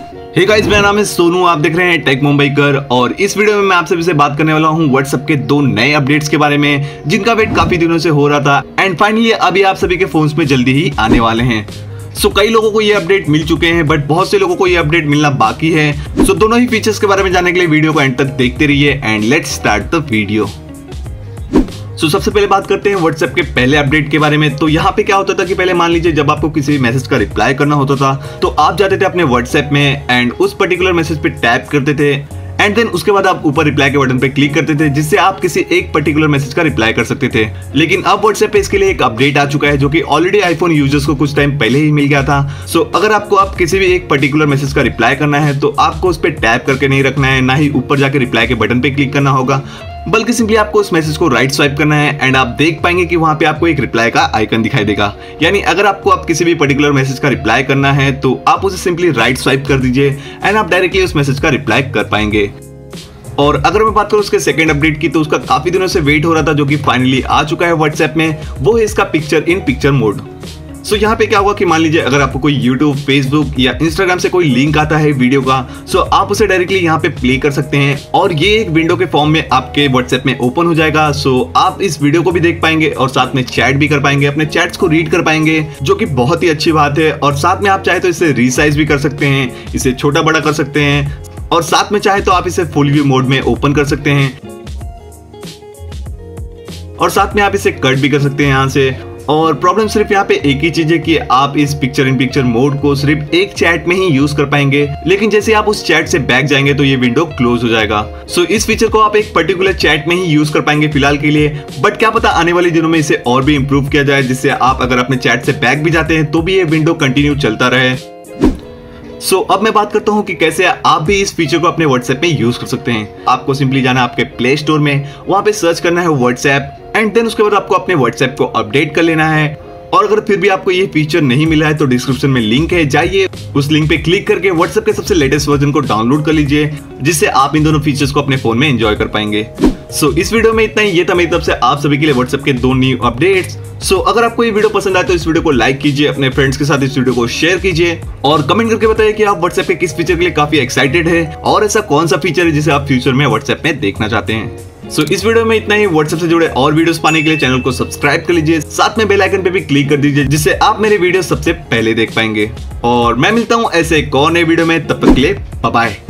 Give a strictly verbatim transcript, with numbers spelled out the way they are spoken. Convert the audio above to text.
Hey guys, मेरा नाम है सोनू, आप देख रहे हैं टेक मुंबईकर। और इस वीडियो में मैं आपसे से बात करने वाला हूं व्हाट्सएप के दो नए अपडेट्स के बारे में, जिनका वेट काफी दिनों से हो रहा था एंड फाइनली अभी आप सभी के फोन्स में जल्दी ही आने वाले हैं। सो so, कई लोगों को ये अपडेट मिल चुके हैं बट बहुत से लोगों को ये अपडेट मिलना बाकी है। सो so, दोनों ही फीचर्स के बारे में जानने के लिए वीडियो को एंड तक देखते रहिए end let's start the video. So so, सबसे पहले बात करते हैं व्हाट्सएप के पहले अपडेट के बारे में। तो यहाँ पे क्या होता था कि पहले मान लीजिए जब आपको किसी मैसेज का रिप्लाई करना होता था तो आप जाते थे अपने व्हाट्सएप में एंड उस पर्टिकुलर मैसेज पे टैप करते थे एंड देन उसके बाद आप ऊपर रिप्लाई के बटन पे क्लिक करते थे, जिससे आप किसी एक पर्टिकुलर मैसेज का रिप्लाई कर सकते थे। लेकिन अब व्हाट्सएप पे इसके लिए एक अपडेट आ चुका है जो कि ऑलरेडी आईफोन यूजर्स को कुछ टाइम पहले ही मिल गया था। सो so, अगर आपको आप किसी भी एक पर्टिकुलर मैसेज का रिप्लाई करना है तो आपको उस पर टैप करके नहीं रखना है, ना ही ऊपर जाके रिप्लाई के बटन पे क्लिक करना होगा, बल्कि सिंपली आपको उस मैसेज को राइट स्वाइप करना है एंड आप देख पाएंगे कि वहां पे आपको एक रिप्लाई का आइकन दिखाई देगा। यानी अगर आपको आप किसी भी पर्टिकुलर मैसेज का रिप्लाई करना है तो आप उसे सिंपली राइट स्वाइप कर दीजिए एंड आप डायरेक्टली उस मैसेज का रिप्लाई कर पाएंगे। और अगर मैं बात करूं उसके सेकंड अपडेट की, तो उसका काफी दिनों से वेट हो रहा था जो कि फाइनली आ चुका है व्हाट्सएप में। वो है इसका picture in picture mode. So so, यहाँ पे क्या होगा कि मान लीजिए अगर आपको कोई यूट्यूब, फेसबुक या इंस्टाग्राम से कोई लिंक आता है वीडियो का, सो so आप उसे डायरेक्टली यहाँ पे प्ले कर सकते हैं और ये एक विंडो के फॉर्म में आपके व्हाट्सएप में ओपन हो जाएगा। सो so, आप इस वीडियो को भी देख पाएंगे और साथ में चैट भी कर पाएंगे, अपने चैट्स को रीड कर पाएंगे, जो कि बहुत ही अच्छी बात है। और साथ में आप चाहे तो इसे रीसाइज भी कर सकते हैं, इसे छोटा बड़ा कर सकते हैं और साथ में चाहे तो आप इसे फुल व्यू मोड में ओपन कर सकते हैं और साथ में आप इसे कट भी कर सकते हैं यहाँ से। और प्रॉब्लम सिर्फ यहाँ पे एक ही चीज है कि आप इस पिक्चर इन पिक्चर मोड को सिर्फ एक चैट में ही यूज कर पाएंगे, लेकिन जैसे आप उस चैट से बैक जाएंगे तो ये विंडो क्लोज हो जाएगा। सो so, इस फीचर को आप एक पर्टिकुलर चैट में ही यूज कर पाएंगे फिलहाल के लिए, बट क्या पता आने वाले दिनों में इसे और भी इंप्रूव किया जाए, जिससे आप अगर अपने चैट से बैक भी जाते हैं तो भी ये विंडो कंटिन्यू चलता रहे। सो so, अब मैं बात करता हूँ कि कैसे आप भी इस फीचर को अपने व्हाट्सएप में यूज कर सकते हैं। आपको सिंपली जाना आपके प्ले स्टोर में, वहां पे सर्च करना है व्हाट्सएप एंड देन उसके बाद आपको अपने व्हाट्सएप को अपडेट कर लेना है। और अगर फिर भी आपको ये फीचर नहीं मिला है तो डिस्क्रिप्शन में लिंक है, जाइए उस लिंक पे क्लिक करके व्हाट्सएप के सबसे लेटेस्ट वर्जन को डाउनलोड कर लीजिए, जिससे आप इन दोनों फीचर्स को अपने फोन में एंजॉय कर पाएंगे। सो so, इस वीडियो में इतना ही। ये था मेरी तरफ से आप सभी के लिए व्हाट्सएप के दो न्यू अपडेट्स। सो so, अगर आपको ये वीडियो पसंद आए तो इस वीडियो को लाइक कीजिए, अपने फ्रेंड्स के साथ इस वीडियो को शेयर कीजिए और कमेंट करके बताइए कि आप व्हाट्सएप के किस फीचर के लिए काफी एक्साइटेड है और ऐसा कौन सा फीचर है जिसे आप फ्यूचर में व्हाट्सएप में देखना चाहते हैं। सो so, इस वीडियो में इतना ही। व्हाट्सएप से जुड़े और वीडियोस पाने के लिए चैनल को सब्सक्राइब कर लीजिए, साथ में बेल आइकन पे भी क्लिक कर दीजिए, जिससे आप मेरे वीडियो सबसे पहले देख पाएंगे। और मैं मिलता हूँ ऐसे एक और नए वीडियो में, तब तक के लिए बाय बाय।